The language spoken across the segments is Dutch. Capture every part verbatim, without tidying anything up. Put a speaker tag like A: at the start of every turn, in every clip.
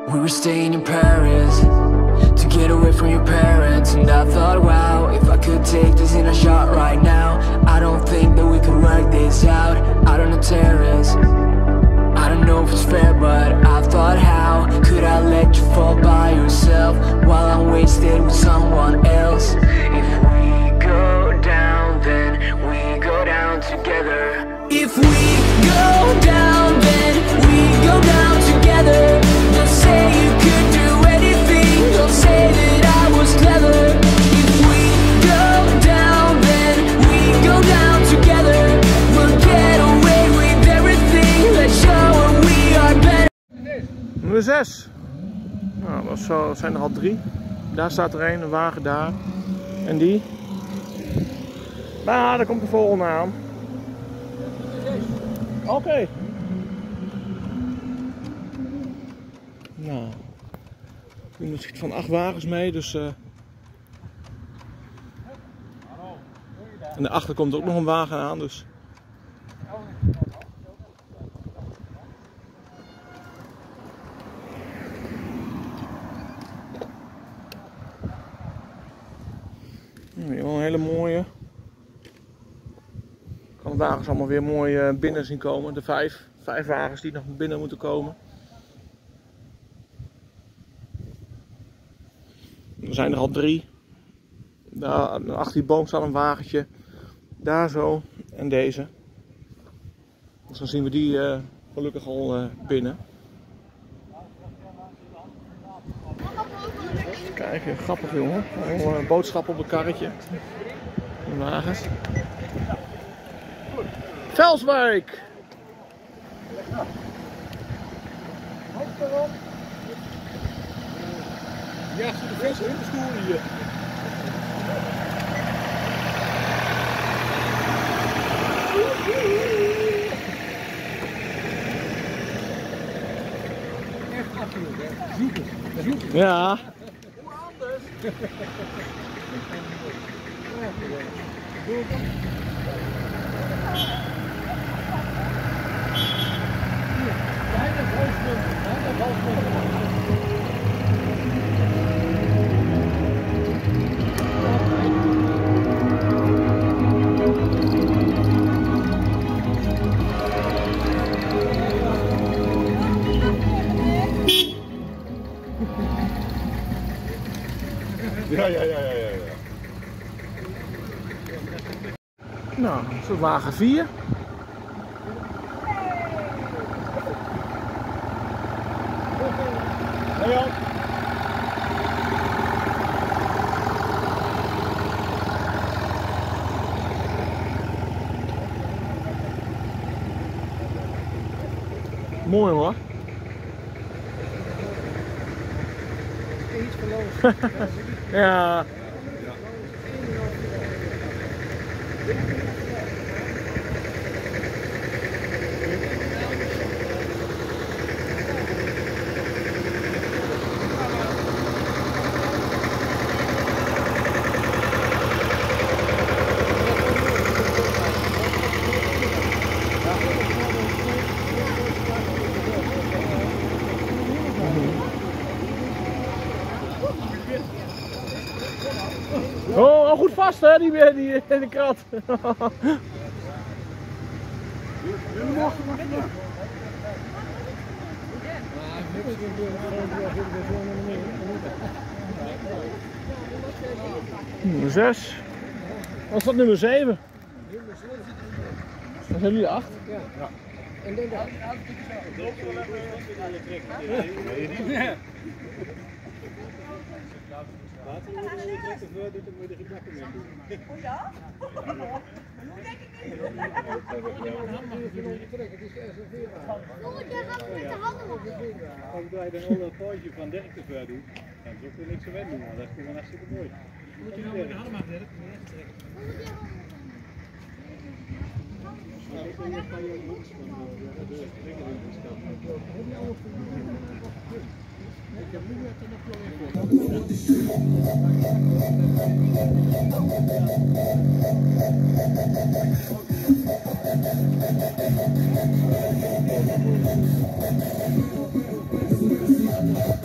A: We were staying in Paris to get away from your parents, and I thought, wow, if I could take this in a shot right now, I don't think that we could work this out out on the terrace. I don't know if it's fair, but I thought, how could I let you fall by yourself while I'm wasted with someone else? If we go down, then we go down together. If we go down, then we go down together. Don't say you could do anything, don't say that I was clever. If we go down, then we go down together. We'll get away with everything, let's show we are better.
B: Nummer zes. Nou, dat, zo, dat zijn er al drie. Daar staat er een, een wagen daar. En die. Nou, daar komt de volgende aan. Oké. Okay. Nou. Er doen iets van acht wagens mee, dus. Uh... En daarachter komt ook nog een wagen aan, dus. Hier wel een hele mooie. Ik kan de wagens allemaal weer mooi binnen zien komen. De vijf, vijf wagens die nog binnen moeten komen. Er zijn er al drie. Daar achter die boom staat een wagentje. Daar zo. En deze. Dus dan zien we die uh, gelukkig al uh, binnen. Kijk, grappig jongen. Al uh, boodschappen op een karretje. De wagens. Velswijk!
C: Ja, ze de vis in de stoel hier. Echt afgelopen, hè? Zoeken, zoeken.
B: Ja.
C: Hoe anders?
D: Ja, ja, ja, ja, ja, ja.
B: Nou, dat is wagen vier.
D: Hey Jan.
B: Mooi hoor.
C: Iets verloren.
B: Ja. Oh, al goed vast hè, die, die, die, die krat. Nummer zes. Wat is dat nummer zeven? Dat zijn jullie acht?
C: Ja. Ja. En dan daar. Ja. Laten we de trekker voor, doet het met de gebakken mee doen.
E: Oh ja? Hoe denk ik niet?
C: Het is S V A.
E: Volgend jaar gaan we met de handen op.
C: Als wij dan al dat pootje van Dirk te ver doen, dan is ook weer niks aan wennen, maar dat is gewoon hartstikke mooi. Moet je nou met de handen maken, Dirk?
E: Volgend jaar gaan we.
C: Dan ga je ook de trekker in de stad. Ik heb nu net nog wel even.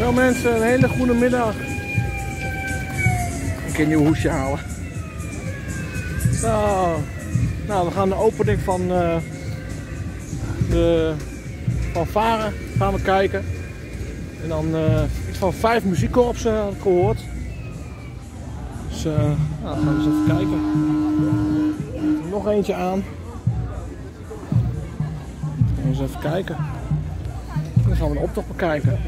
B: Zo mensen, een hele goede middag. Ik kan een nieuw hoesje halen. Zo. Nou, we gaan de opening van uh, de fanfare gaan we kijken. En dan uh, iets van vijf muziekkorpsen had ik gehoord. Dus uh, nou, dan gaan we eens even kijken. Nog eentje aan. Dan gaan we eens even kijken. Dan gaan we de optocht bekijken.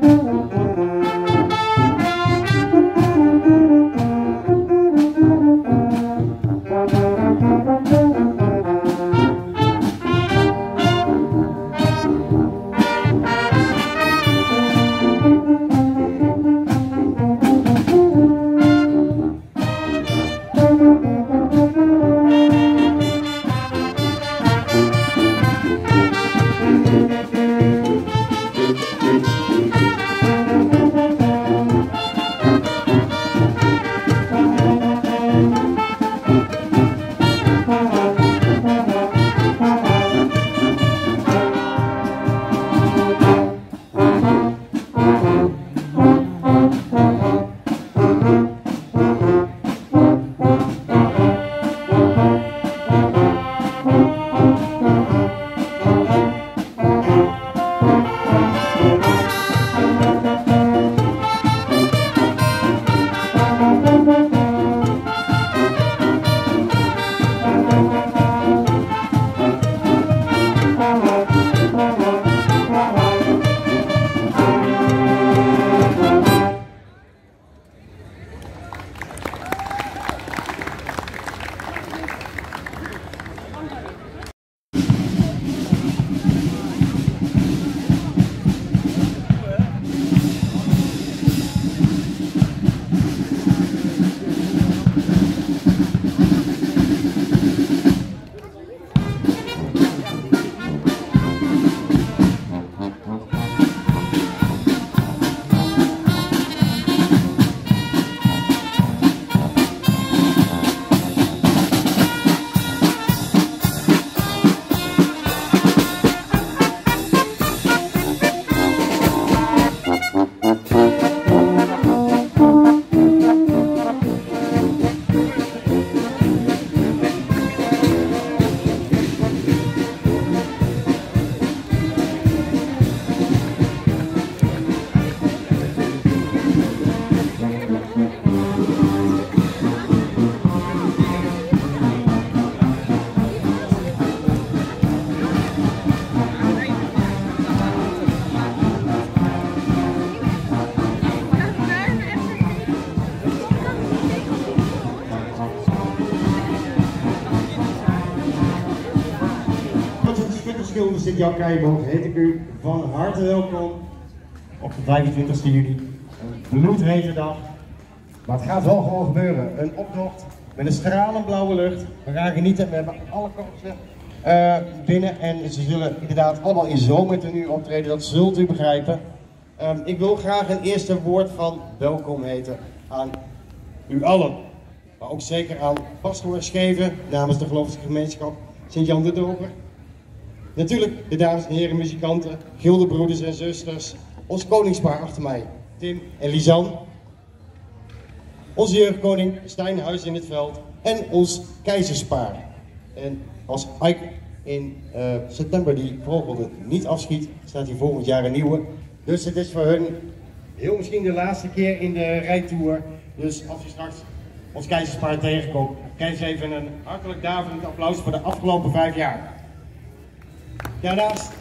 D: Thank you. Groep Sint-Jan Keienborg heet ik u van harte welkom op de vijfentwintigste juli. Een bloedhete dag. Maar het gaat wel gewoon gebeuren. Een optocht met een stralend blauwe lucht. We gaan genieten. We hebben alle korpsen uh, binnen en ze zullen inderdaad allemaal in zomertenue optreden. Dat zult u begrijpen. Um, ik wil graag een eerste woord van welkom heten aan u allen. Maar ook zeker aan pastoor Scheven namens de gelovige gemeenschap Sint-Jan de Doper. Natuurlijk de dames en heren muzikanten, gildebroeders en zusters, ons koningspaar achter mij, Tim en Lisanne. Onze jeugdkoning Stijn Huis in het Veld en ons keizerspaar. En als Ike in uh, september die vogel niet afschiet, staat hij volgend jaar een nieuwe. Dus het is voor hun heel misschien de laatste keer in de rijtour. Dus als je straks ons keizerspaar tegenkomt, geef even een hartelijk daverend applaus voor de afgelopen vijf jaar. Daarnaast,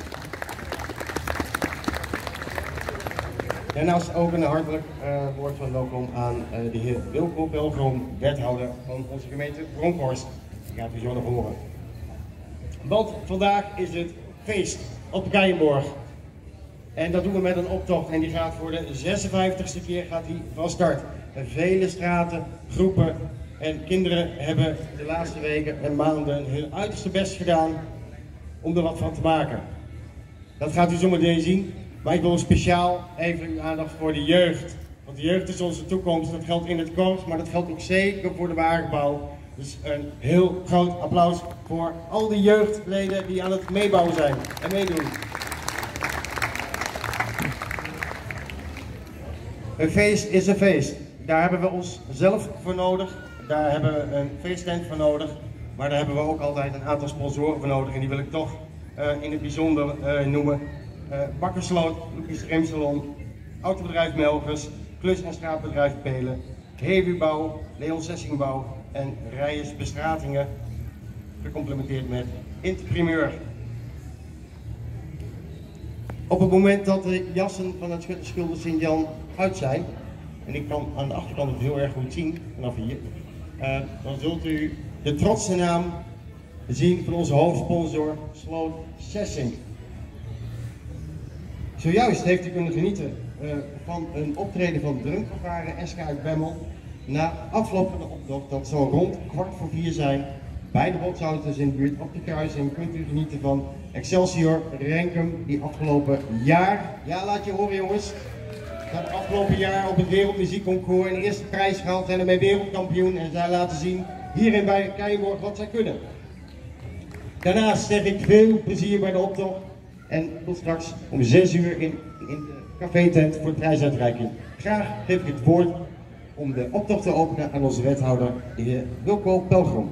D: daarnaast ook een hartelijk uh, woord van welkom aan uh, de heer Wilco Pelgrom, wethouder van onze gemeente Bronkhorst. Die gaat u zo nog horen. Want vandaag is het feest op de Keienborg. En dat doen we met een optocht en die gaat voor de zesenvijftigste keer gaat die van start. En vele straten, groepen en kinderen hebben de laatste weken en maanden hun uiterste best gedaan om er wat van te maken. Dat gaat u zometeen zien, maar ik wil speciaal even uw aandacht voor de jeugd. Want de jeugd is onze toekomst, dat geldt in het korps, maar dat geldt ook zeker voor de wagenbouw. Dus een heel groot applaus voor al die jeugdleden die aan het meebouwen zijn en meedoen. Een feest is een feest. Daar hebben we ons zelf voor nodig. Daar hebben we een feesttent voor nodig. Maar daar hebben we ook altijd een aantal sponsoren voor nodig. En die wil ik toch uh, in het bijzonder uh, noemen. Uh, Bakkersloot, Lucas Remsalon, Autobedrijf Melgers, Klus- en Straatbedrijf Pelen, Heewiebouw, Leon Sessingbouw en Rijers Bestratingen. Gecomplementeerd met Interprimeur. Op het moment dat de jassen van het Schutterschilder Sint-Jan uit zijn, en ik kan aan de achterkant het heel erg goed zien, vanaf hier, uh, dan zult u de trotse naam zien van onze hoofdsponsor, Sloot Sessing. Zojuist heeft u kunnen genieten uh, van een optreden van drumfanfare S K uit Bemmel. Na afloop van de optocht, dat zal rond kwart voor vier zijn, bij de botshouders in de buurt op de kruising, kunt u genieten van Excelsior Renkum, die afgelopen jaar, ja laat je horen jongens, dat afgelopen jaar op het Wereldmuziekconcours een eerste prijs gehaald en ermee wereldkampioen en zij laten zien hierin bij Keienborg wat zij kunnen. Daarnaast zeg ik veel plezier bij de optocht en tot straks om zes uur in, in de café-tent voor de prijsuitreiking. Graag geef ik het woord om de optocht te openen aan onze wethouder, de heer Wilco Pelgrom.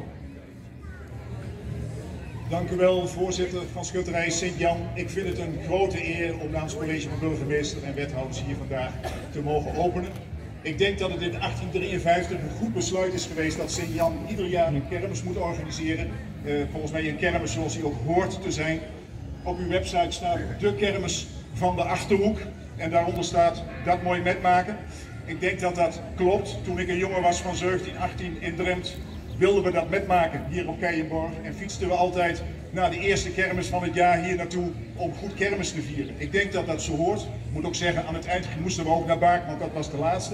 F: Dank u wel, voorzitter van Schutterij Sint-Jan. Ik vind het een grote eer om namens het college van burgemeester en wethouders hier vandaag te mogen openen. Ik denk dat het in achttien drieënvijftig een goed besluit is geweest dat Sint-Jan ieder jaar een kermis moet organiseren. Uh, volgens mij een kermis zoals die ook hoort te zijn. Op uw website staat de kermis van de Achterhoek en daaronder staat dat mooi metmaken. Ik denk dat dat klopt. Toen ik een jongen was van zeventien, achttien in Drempt, wilden we dat metmaken hier op Keienborg en fietsten we altijd naar de eerste kermis van het jaar hier naartoe om goed kermis te vieren. Ik denk dat dat zo hoort. Ik moet ook zeggen, aan het eind moesten we ook naar Baak, want dat was de laatste.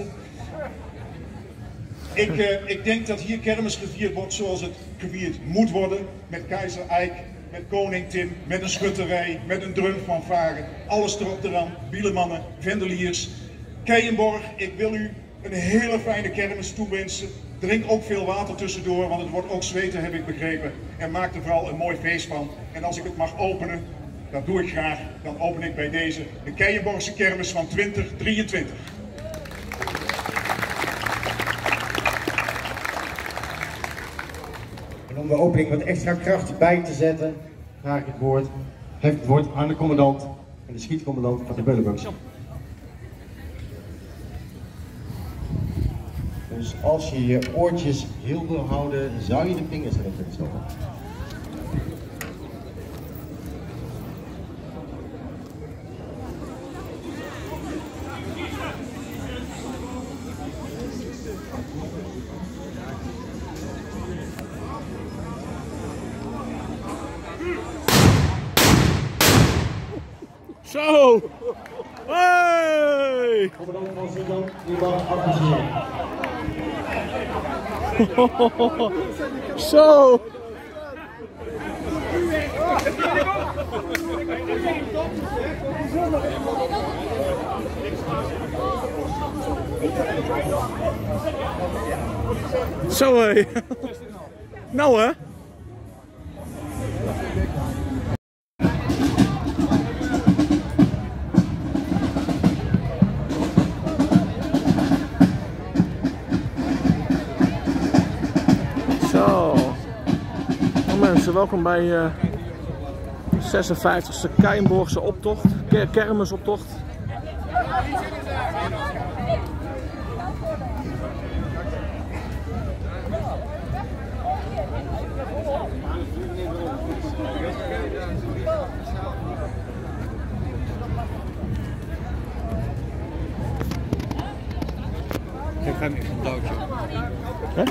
F: Ik, uh, ik denk dat hier kermis gevierd wordt zoals het gevierd moet worden, met Keizer Eik, met Koning Tim, met een schutterij, met een drumfanfare, alles erop eraan, bielemannen, vendeliers. Keienborg, ik wil u een hele fijne kermis toewensen. Drink ook veel water tussendoor, want het wordt ook zweten, heb ik begrepen. En maak er vooral een mooi feest van. En als ik het mag openen, dat doe ik graag, dan open ik bij deze de Keienborgse kermis van twintig drieëntwintig.
D: En om de opening wat extra kracht bij te zetten, vraag ik het woord, geef het woord aan de commandant en de schietcommandant van de Beulenburg. Dus als je je oortjes heel wil houden, zou je de vingers erin kunnen stoppen.
B: Zo! Hey!
D: Commandant van Sint-Jan, die mag appreciëren.
B: Zo! Zo hé! Nou hè? Zo, nou mensen, welkom bij uh, zesenvijftigste Keienborgse optocht, Ker kermisoptocht.
C: Ik ga niet van het touwtje.
B: Hè?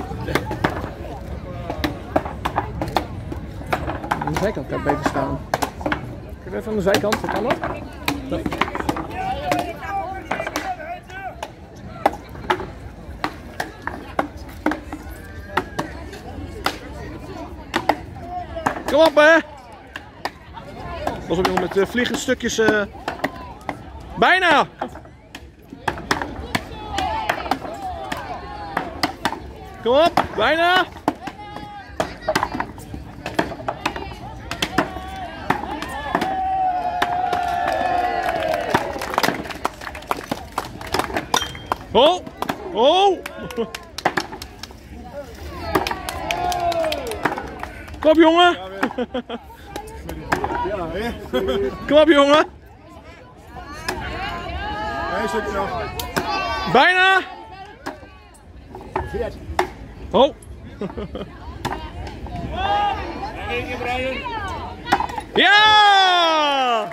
B: Aan de zijkant kan het beter staan. Kijk even aan de zijkant, kan dat? Ja. Kom op hè! Pas op jongen met uh, vliegende stukjes. Uh... Bijna! Kom op, bijna! Oh! Oh! Kom op jongen! Kom op jongen! Bijna! Oh! Ja!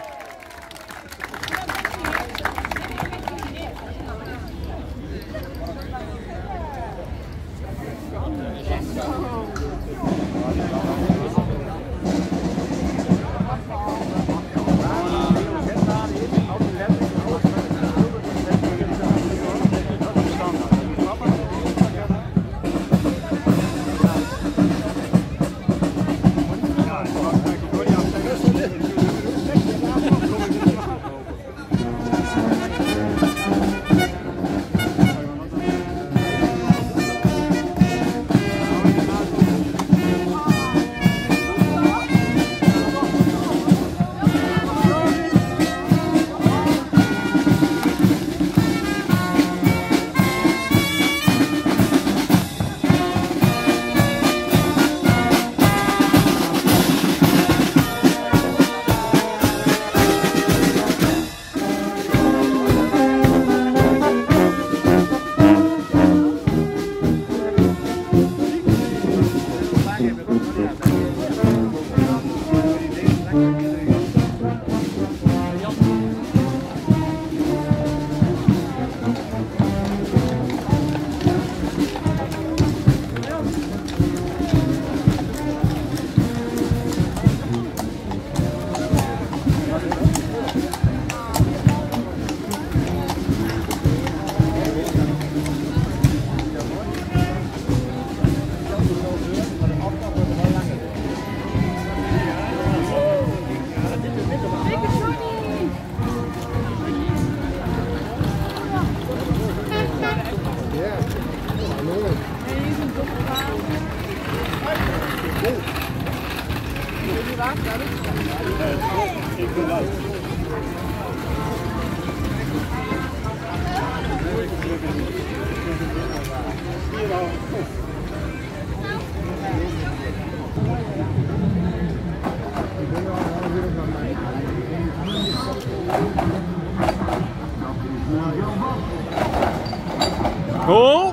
B: Oh!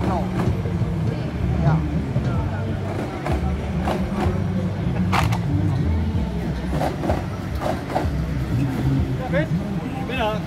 B: knal. Ja.
C: Middag.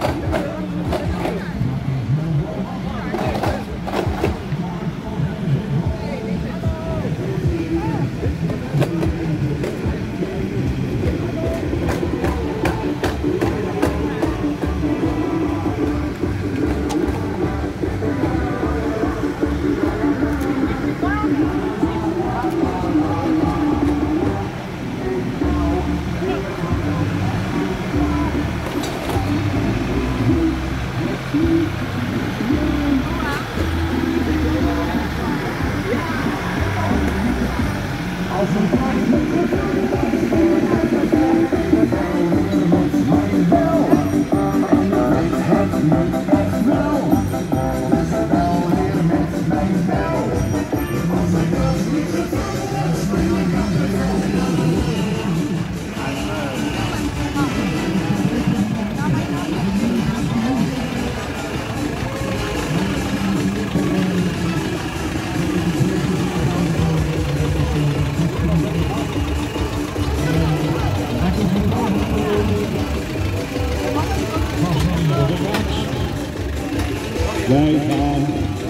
G: Wij gaan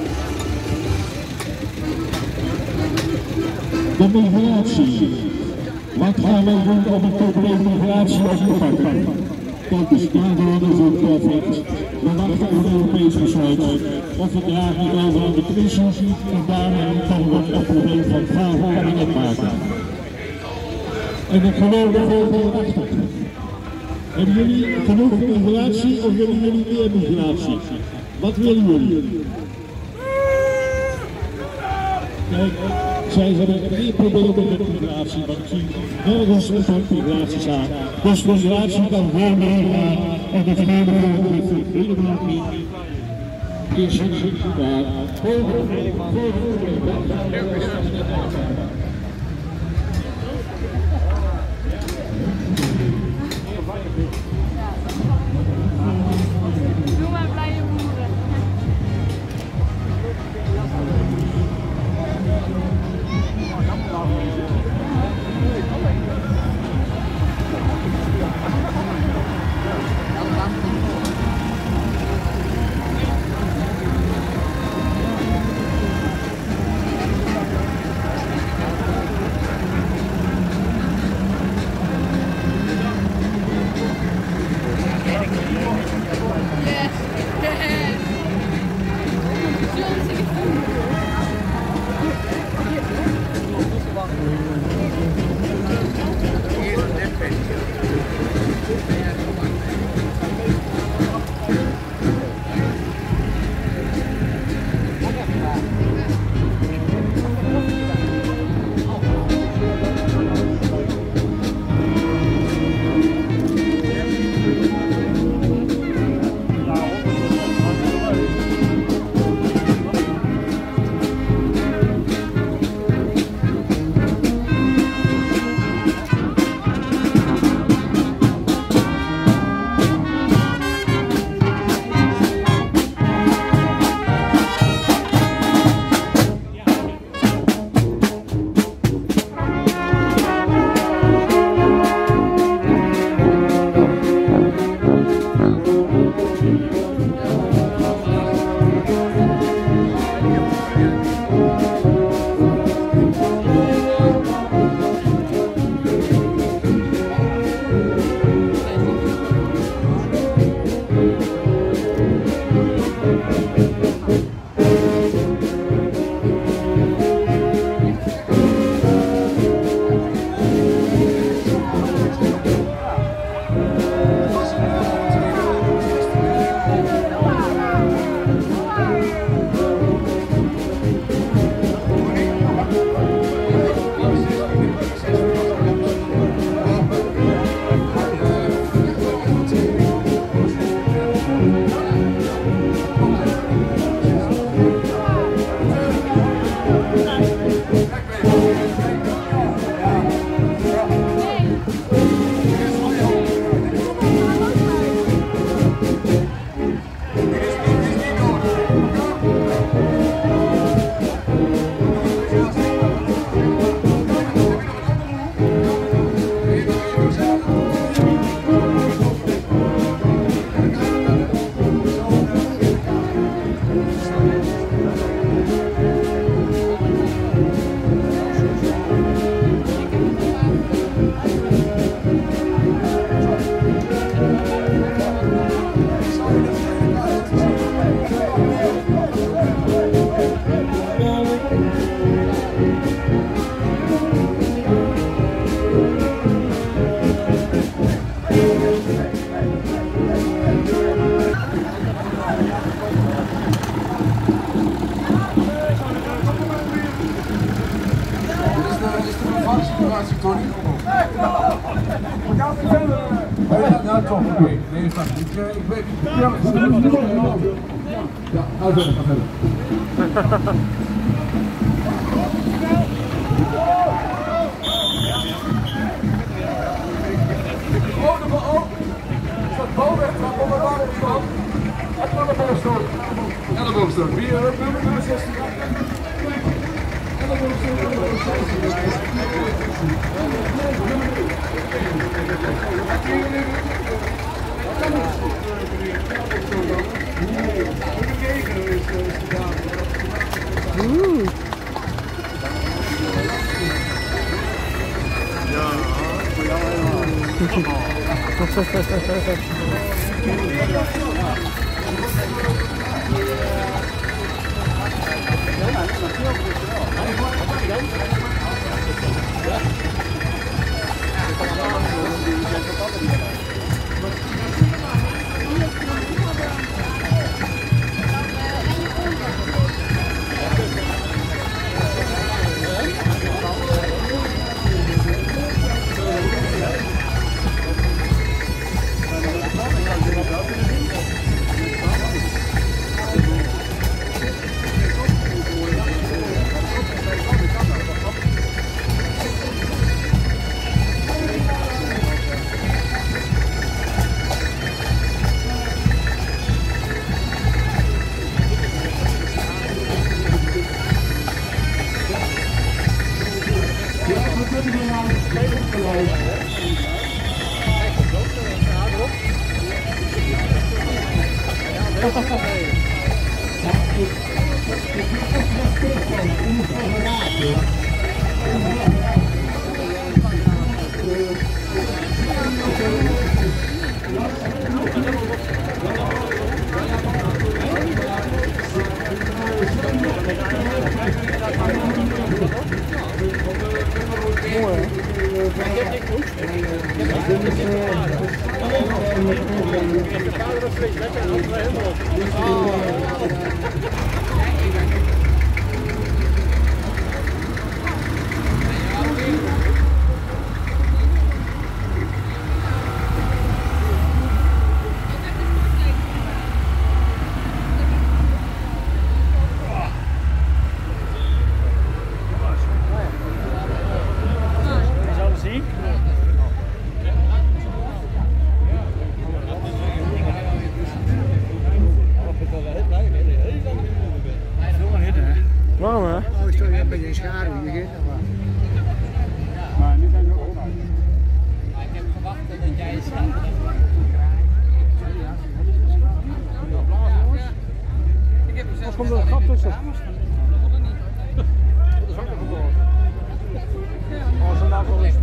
G: de migratie. Wat gaan wij doen om het probleem migratie op te pakken? Dat is aanwoorden voor perfect. We wachten op het Europees besluit. Of we dragen niet over aan de crisis en daarmee kan we het probleem van vrouwenkabinet maken. En ik geloof er veel achter. Hebben jullie genoeg migratie of willen jullie meer migratie? Wat willen jullie? Kijk, zij hebben meer problemen met migratie, want ik zie nergens een soort migratiezaak. Dus migratie kan gewoon meegaan en het hele is helemaal niet. Is het zichtbaar.
E: Doe maar blije boeren.
H: Ja, toch, oké. Okay. Nee, is dat niet. Ik, ik weet niet. Ja, ga verder, ga verder. Oh, de bal, oh! Is dat bal weg? Kom maar waar op stand. Het kan de bovenstoot. En de bovenstoot. Wie, nummer zestien. En de bovenstoot.
B: Oeh.
C: Ja, voor jou
B: Waarom hè?
I: Oh, is toch een beetje een schaduw hier.
C: Maar nu zijn we ook uit.
J: Ik heb gewacht dat jij staat. Ik heb
B: Wat komt er een gat tussen? Dat is ook nog geboren. Oh, zo laat wel eens.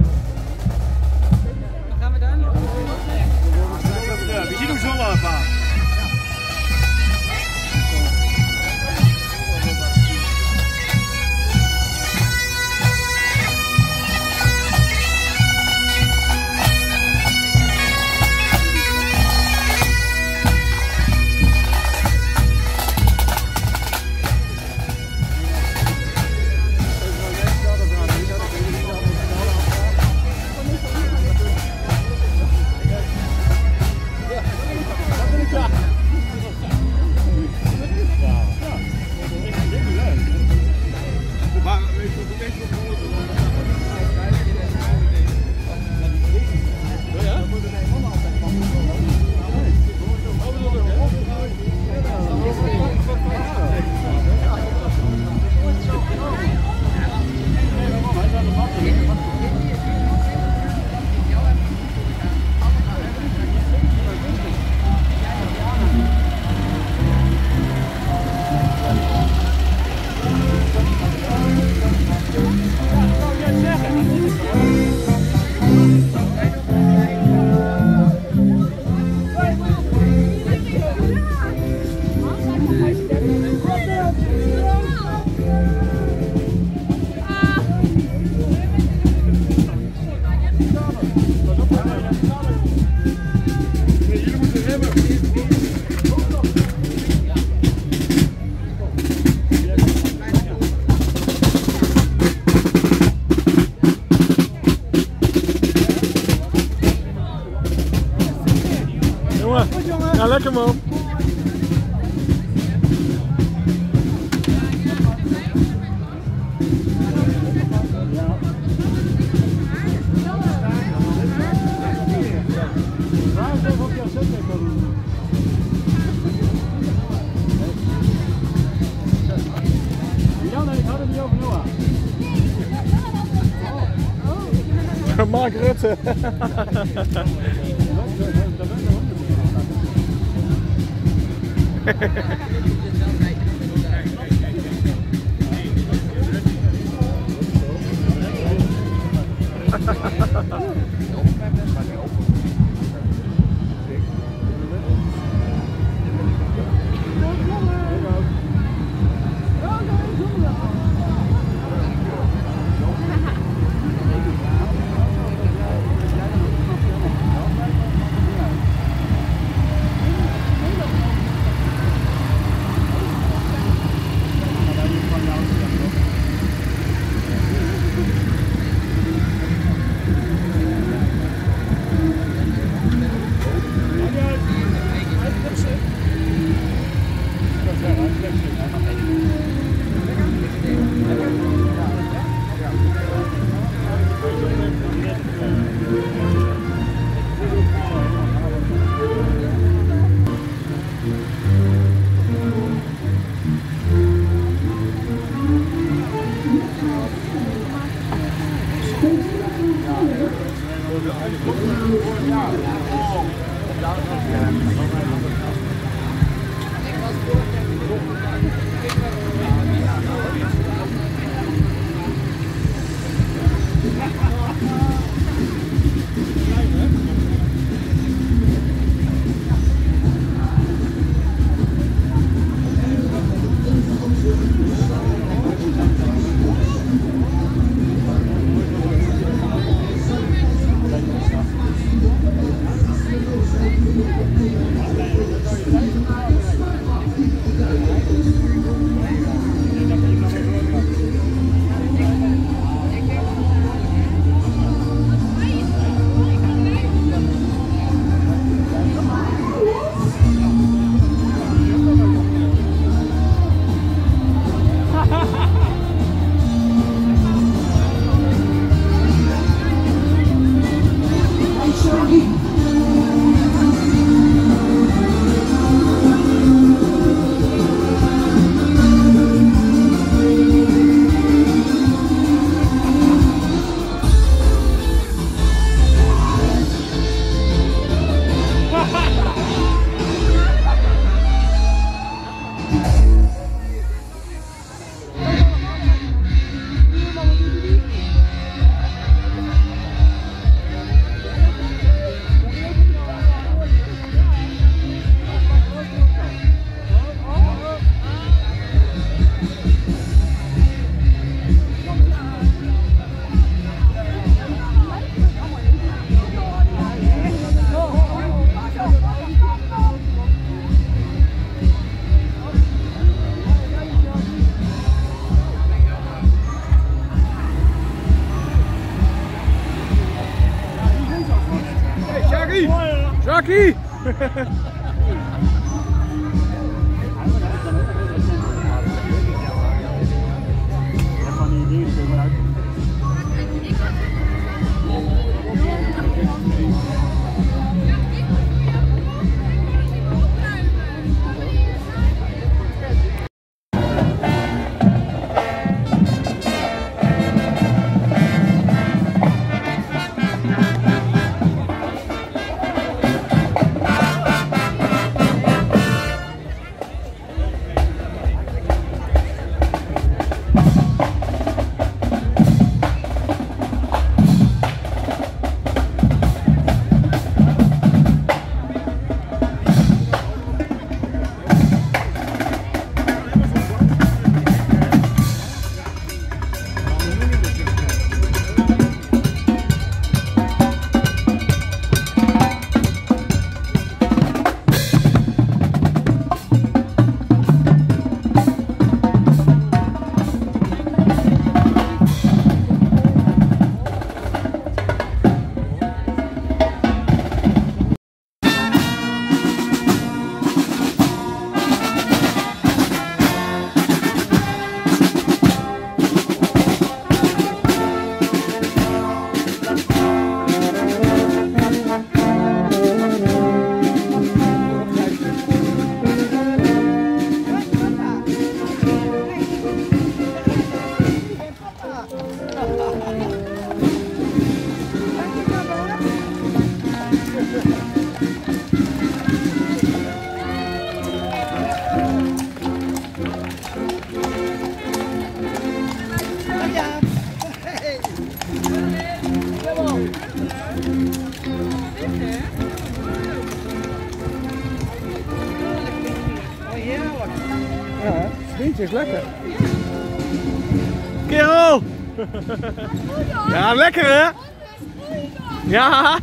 J: Gaan we daar nog?
C: Ja, we zien hem zo wel een paar.
B: Mark Rutte.
K: Jackie!
B: Jackie! Het is lekker. Kerel! Ja, lekker hè? Ja!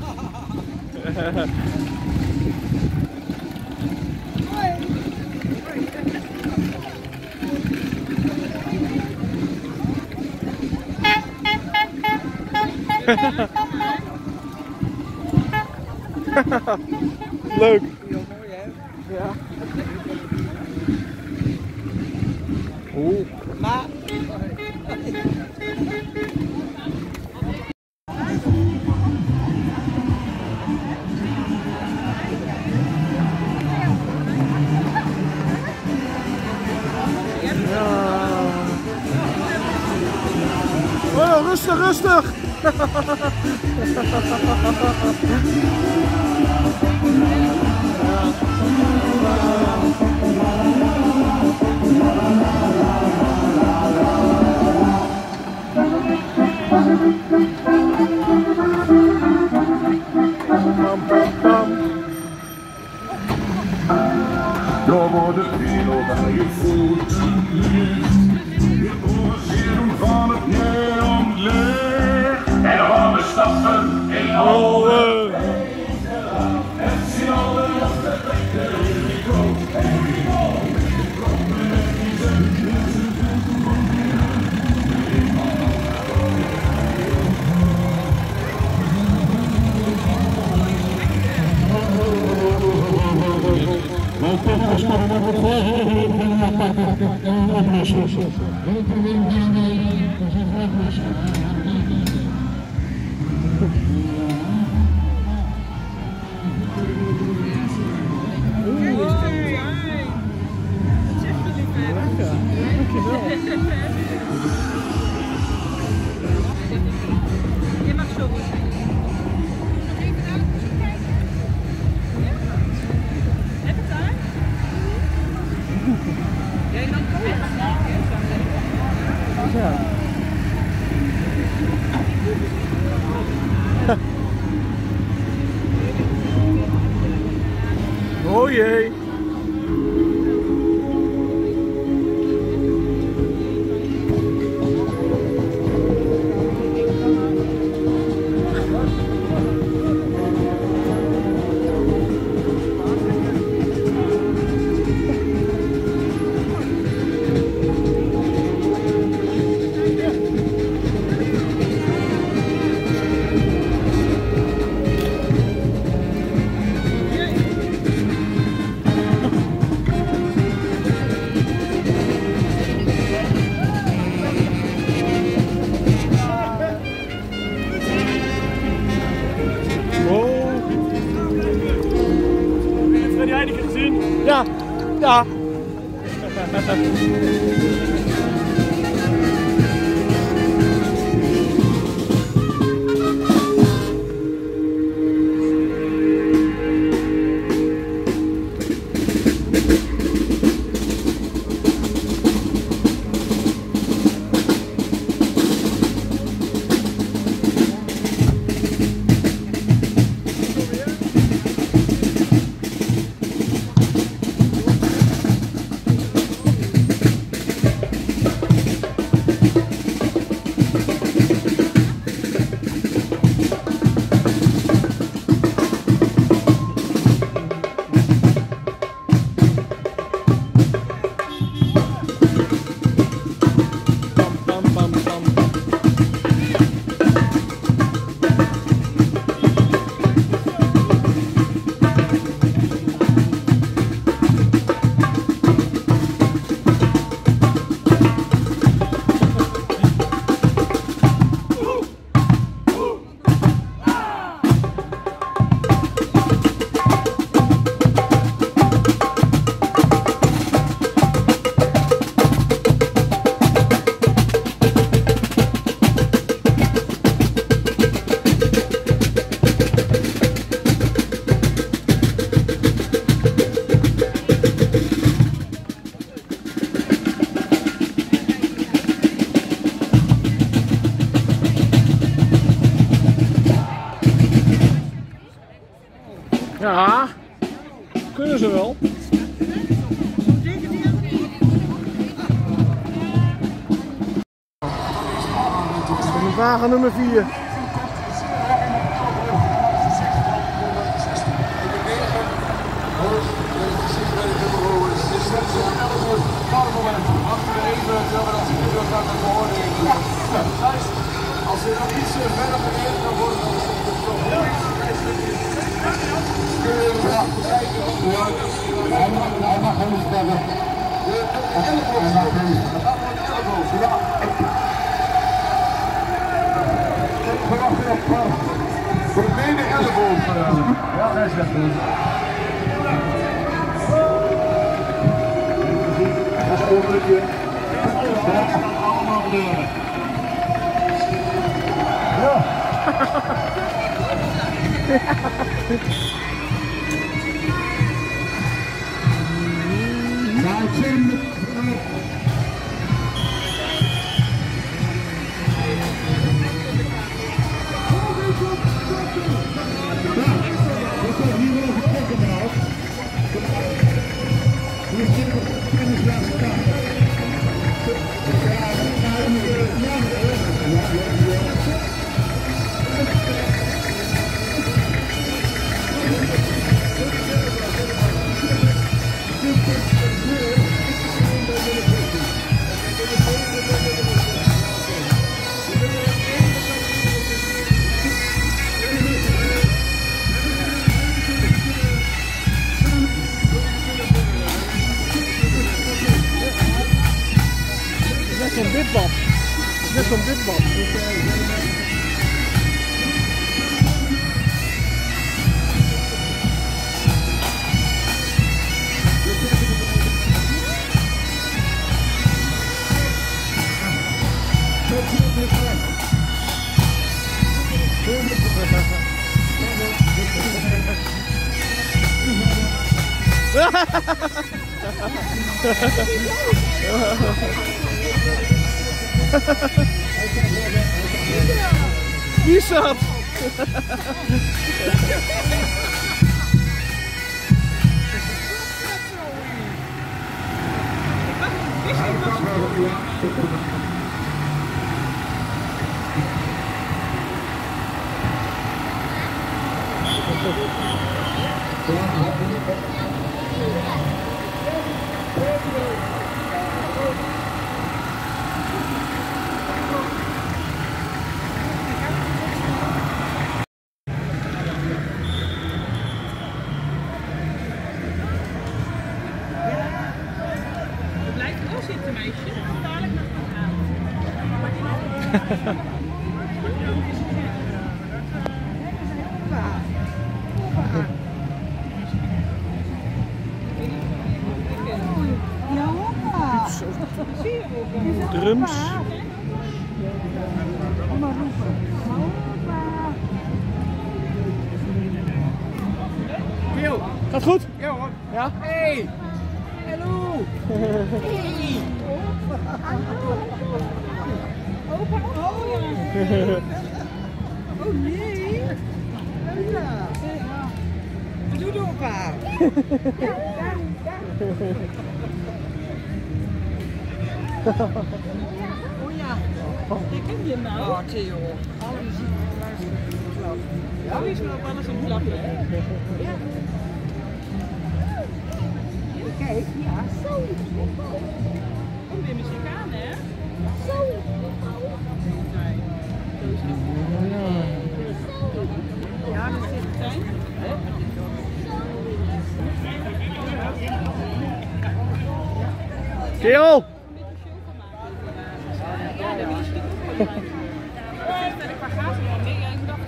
B: Leuk. Ja. Oeh. Maar. Oh, rustig, rustig.
G: Då var det kvinnor varje foten vi får se dem farligt neomgled. En av alle stappen, en alle en signalen at det rekker i kropp. Want toch was toch nog wat volgende oplossen.
L: Je mag zo goed zijn. Heb het daar? Jij dan kom je?
B: Ja. Oh jee. Ja, ja. Ja, kunnen ze wel. Vragen nummer vier.
H: Als je nog iets verder beneden kan worden, dan is het toch. Kun je even kijken? Hij mag, hij mag hem eens bellen. De elleboog. Dat gaat voor een elleboog. Ja. Vanaf de voor de benen elleboog. Ja, hij zegt het. Dat is een ongelukje. Dat kan allemaal gebeuren. Ja.
B: Zo'n witbad. Net zo'n witbad. Wie is dat?
L: Blijf wel zitten, meisje. Dadelijk nog gaan.
E: Ja, hoppa.
B: Drums.
E: Kom maar roepen. Hoppa.
B: Yo. Gaat goed?
J: Ja hoor.
B: Ja?
J: Hey! Hallo! Hey!
E: Opa, oh ja. Oh nee. Ja. Doe het opa. Ja, daar, daar.
L: Oh ja, ik ken je nou.
E: Oh, Theo. Alle muziek luisteren.
L: Ja, wie is er ook alles een klappen?
E: Ja. Kijk, ja, zo.
L: Kom weer muziek aan, hè?
E: Zo.
L: Ja, dat zit het zijn.
B: Theo!
L: Ja, dat is het. Ik ga gaan wel mee. Ik dacht,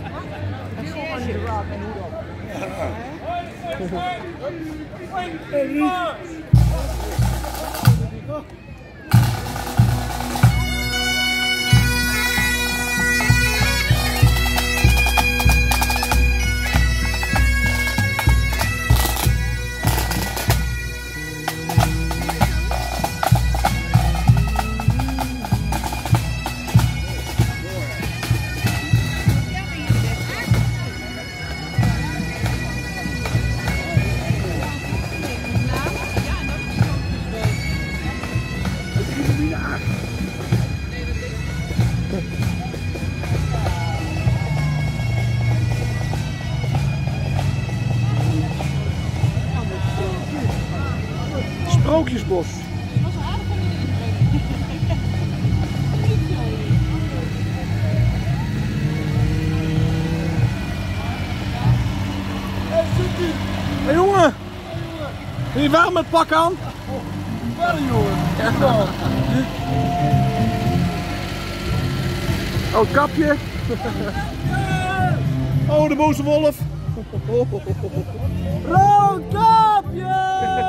B: Sprookjesbos.
L: Het was aardig om erin te
B: Hé hey, jongen! Wil je warm met pak aan?
H: Wel jongen! Echt wel!
B: Oh, kapje! Oh, de boze wolf!
H: Roodkapje!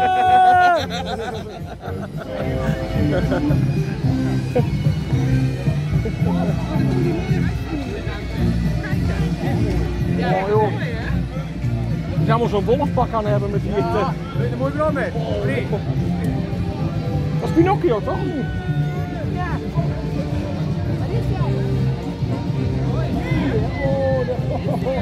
B: Oh, joh. Je zou maar zo'n wolfpak aan hebben met die... Ja,
H: daar moet je wel mee. Nee.
B: Dat is Pinocchio, toch?
E: Ja. Wat is dat?
B: Oh, de...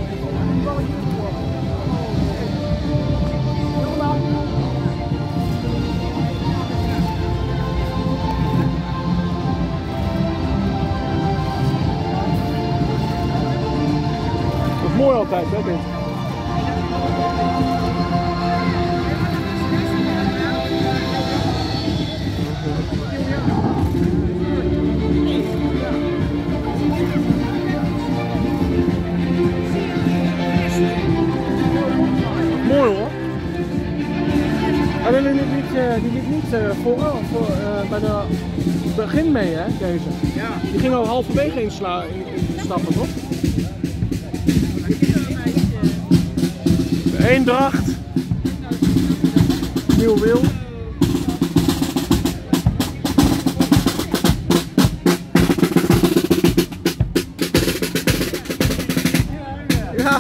B: Dat is mooi altijd, hè, dit. Mooi hoor. Alleen die liep niet, uh, die liep niet uh, voor, voor, uh, bij de begin mee, hè, deze.
H: Ja.
B: Die ging al halverwege insla in, in stappen, toch? De Eendracht. Nieuw Wil. Ja.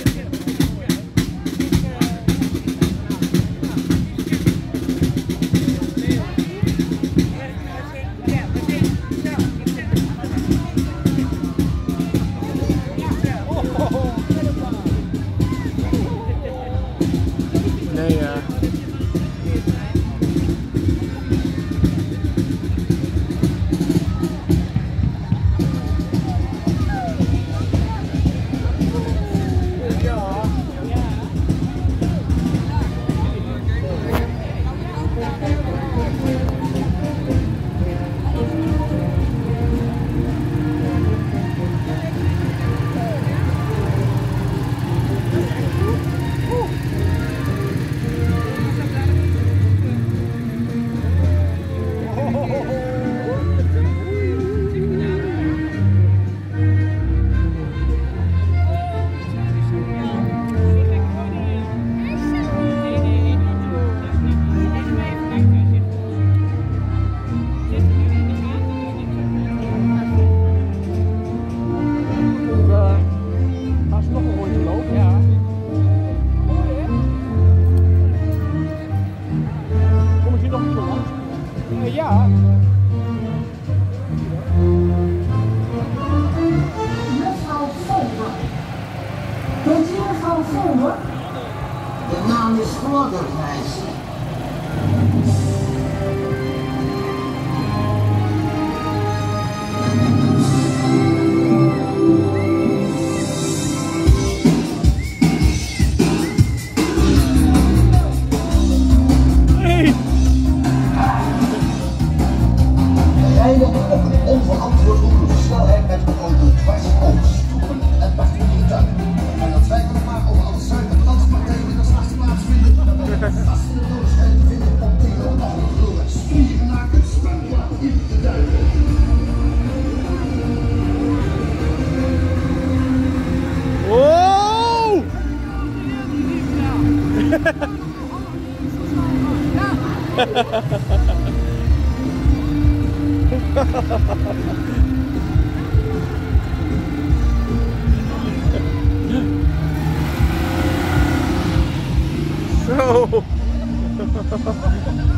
B: Nee, ja. Ja.
M: Mevrouw Volmer. Bent u mevrouw Volmer? De naam is Floddermeisje.
N: Rijden op een onverantwoord hoge snelheid met een auto dwars over stoepen en parkeertuinen. En dat wij nog maar over alle Zuid- en Transpartijen in de straks plaatsvinden. Dat wij vast in de doodschijn vinden op tegen op alle vloeren. Spieren naken, spanken in de duinen.
B: Oh! Zo.